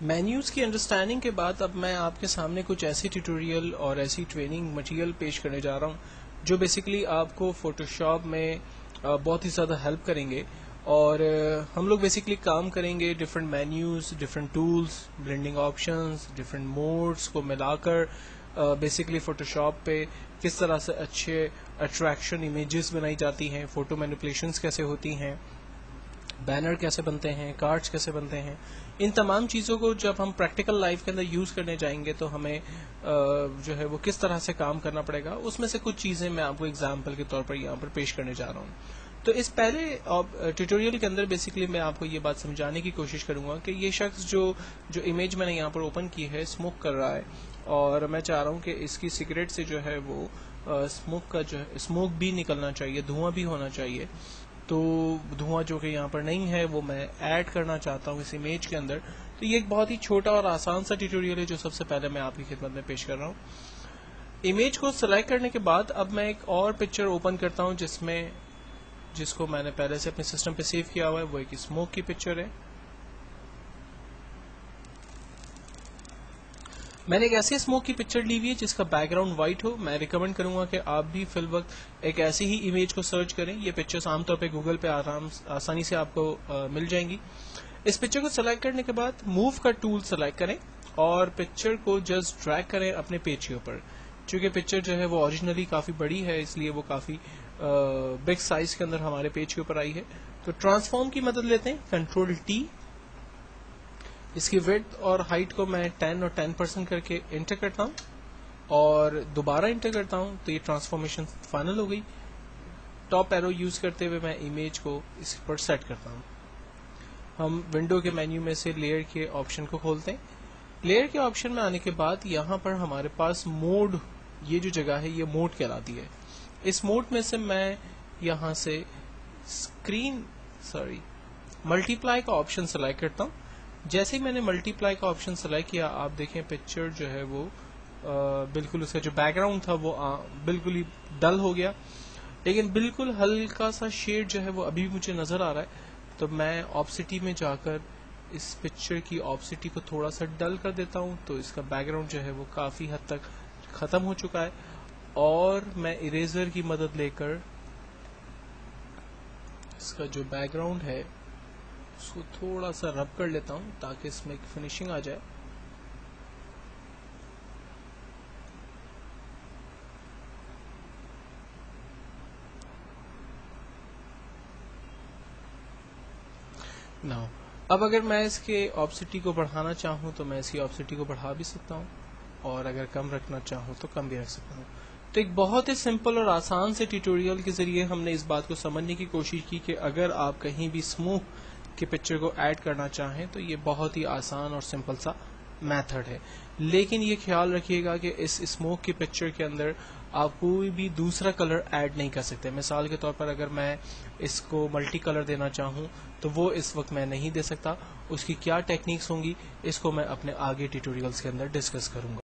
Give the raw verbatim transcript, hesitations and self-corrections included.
Menus کی understanding کے بعد اب میں آپ کے سامنے کچھ ایسی ٹیوٹوریل اور ایسی ٹریننگ مٹیریل پیش کرنے جا رہا ہوں جو بیسیکلی آپ کو فوٹوشاپ میں بہت ہی زیادہ ہیلپ کریں گے. اور ہم لوگ بیسیکلی کام کریں گے different menus, different tools, blending options, different modes کو ملا کر بیسیکلی فوٹوشاپ پہ کس طرح سے اچھے اٹریکشن امیجز بنائی جاتی ہیں، فوٹو مینیپولیشنز کیسے ہوتی ہیں، بینر کیسے بنتے ہیں، کارڈز کیسے بنتے ہیں. ان تمام چیزوں کو جب ہم پریکٹیکل لائف کے اندر یوز کرنے جائیں گے تو ہمیں جو ہے وہ کس طرح سے کام کرنا پڑے گا، اس میں سے کچھ چیزیں میں آپ کو اگزامپل کے طور پر یہاں پر پیش کرنے جا رہا ہوں. تو اس پہلے ٹیوٹوریل کے اندر بیسیکلی میں آپ کو یہ بات سمجھانے کی کوشش کروں گا کہ یہ شخص جو جو امیج میں نے یہاں پر اوپن کی ہے اسموک کر رہا ہے، اور میں چاہ رہا ہوں کہ اس کی سگریٹ سے جو ہے وہ اسموک کا جو ہے اسموک بھی نکلنا چاہیے، دھواں بھی ہونا چاہیے. تو دھواں جو کہ یہاں پر نہیں ہے وہ میں ایڈ کرنا چاہتا ہوں اس امیج کے اندر. تو یہ ایک بہت ہی چھوٹا اور آسان سا ٹیوٹوریل ہے جو سب سے پہلے میں آپ کی خدمت میں پیش کر رہا ہوں. امیج کو سلیکٹ کرنے کے بعد اب میں ایک اور پکچر اوپن کرتا ہوں جس میں جس کو میں نے پہلے سے اپنے سسٹم پہ سیو کیا ہوا ہے. وہ ایک اسموک کی پکچر ہے. میں نے ایک ایسی اسموک کی پکچر لی ہوئی ہے جس کا بیک گراؤنڈ وائٹ ہو. میں ریکمینڈ کروں گا کہ آپ بھی فی الوقت ایک ایسی ہی امیج کو سرچ کریں. یہ پکچرز عام طور پہ گوگل پہ آرام آسانی سے آپ کو مل جائیں گی. اس پکچر کو سلیکٹ کرنے کے بعد موو کا ٹول سلیکٹ کریں اور پکچر کو جسٹ ڈریگ کریں اپنے پیج کے اوپر. چونکہ پکچر جو ہے وہ اوریجنلی کافی بڑی ہے اس لیے وہ کافی بگ سائز کے اندر ہمارے پیج کے اوپر آئی ہے. تو ٹرانسفارم کی مدد لیتے ہیں، کنٹرول ٹی. اس کی ویڈتھ اور ہائٹ کو میں ٹین اور ٹین پرسینٹ کر کے انٹر کرتا ہوں اور دوبارہ انٹر کرتا ہوں تو یہ ٹرانسفارمیشن فائنل ہو گئی. ٹاپ ایرو یوز کرتے ہوئے میں امیج کو اس پر سیٹ کرتا ہوں. ہم ونڈو کے مینیو میں سے لیئر کے آپشن کو کھولتے ہیں. لیئر کے آپشن میں آنے کے بعد یہاں پر ہمارے پاس موڈ، یہ جو جگہ ہے یہ موڈ کہلاتی ہے. اس موڈ میں سے میں یہاں سے اسکرین سوری ملٹی پلائی کا آپشن سلیکٹ کرتا ہوں. جیسے ہی میں نے ملٹی پلائی کا آپشن سلیکٹ کیا آپ دیکھیں پکچر جو ہے وہ بالکل اس کا جو بیک گراؤنڈ تھا وہ بالکل ہی ڈل ہو گیا، لیکن بالکل ہلکا سا شیڈ جو ہے وہ ابھی مجھے نظر آ رہا ہے. تو میں آپسٹی میں جا کر اس پکچر کی آپسٹی کو تھوڑا سا ڈل کر دیتا ہوں تو اس کا بیک گراؤنڈ جو ہے وہ کافی حد تک ختم ہو چکا ہے. اور میں اریزر کی مدد لے کر اس کا جو بیک گراؤنڈ ہے اس کو تھوڑا سا رب کر لیتا ہوں تاکہ اس میں ایک فنیشنگ آ جائے. ناؤ اب اگر میں اس کے آپسٹی کو بڑھانا چاہوں تو میں اس کی آپسٹی کو بڑھا بھی سکتا ہوں اور اگر کم رکھنا چاہوں تو کم بھی رکھ سکتا ہوں. تو ایک بہت ہی سمپل اور آسان سے ٹیوٹوریل کے ذریعے ہم نے اس بات کو سمجھنے کی کوشش کی کہ اگر آپ کہیں بھی اسموک کی پکچر کو ایڈ کرنا چاہیں تو یہ بہت ہی آسان اور سمپل سا میتھڈ ہے. لیکن یہ خیال رکھیے گا کہ اس اسموک کی پکچر کے اندر آپ کوئی بھی دوسرا کلر ایڈ نہیں کر سکتے. مثال کے طور پر اگر میں اس کو ملٹی کلر دینا چاہوں تو وہ اس وقت میں نہیں دے سکتا. اس کی کیا ٹیکنیکس ہوں گی اس کو میں اپنے آگے ٹیوٹوریلز کے اندر ڈسکس کروں گا.